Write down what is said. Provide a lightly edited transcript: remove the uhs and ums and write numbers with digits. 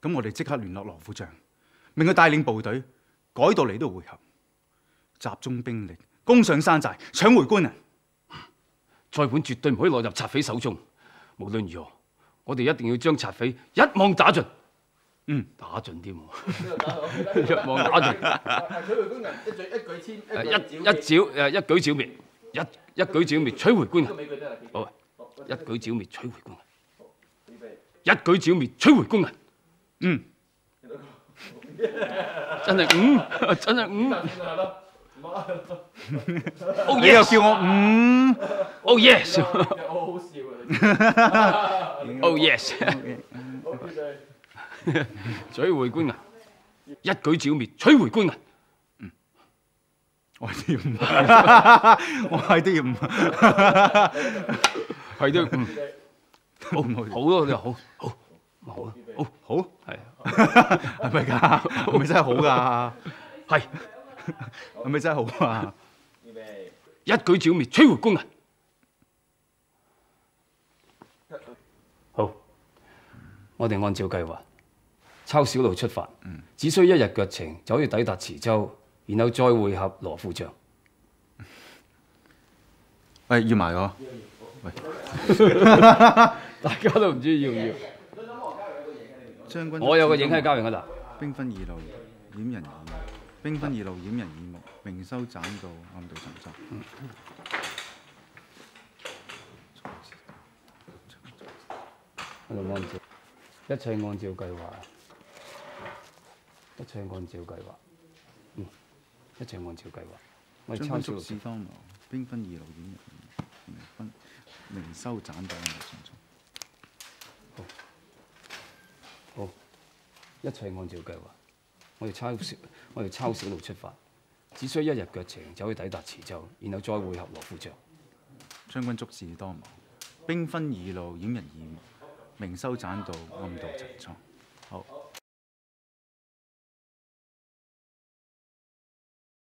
咁我哋即刻聯絡羅副將，命佢帶領部隊改道嚟到會合，集中兵力攻上山寨，搶回官銀。 再本絕對唔可以落入賊匪手中。無論如何，我哋一定要將賊匪一網打盡。打盡添喎！一網打盡。 取回官銀，一舉千， 一舉剿滅，一舉剿滅，取回官銀。好，一舉剿滅，取回官銀。一舉剿滅，取回官銀。真係真係你又叫我 Oh yes！ 好好笑啊 ！Oh yes！取回官銀，一舉剿滅，取回官銀。 我係都要我係都要係都好咯，你好，好，係係咪㗎？係咪真係好㗎？ 係係咪真係好啊？ 一舉剿滅，取回官銀。好，我哋按照計劃。抄小路出發，只需1日腳程就可以抵達池州，然後再會合羅副將。 喂，要埋我。喂， 大家都唔知要唔要。 將軍， 我有個影喺交完嗰度。 兵分二路，掩人耳目。兵分二路，掩人耳目。明修棧道，暗度陳倉。 我哋按照一切按照計劃。一切按照計劃，一切按照計劃。我哋抄小路。 將軍足智多謀，兵分二路掩人耳目，明修棧道暗度陳倉。 好，一切按照計劃。我哋抄小路出發，只需1日腳程就可以抵達池州，然後再會合羅副將。 將軍足智多謀，兵分二路掩人耳目，明修棧道暗度陳倉。好。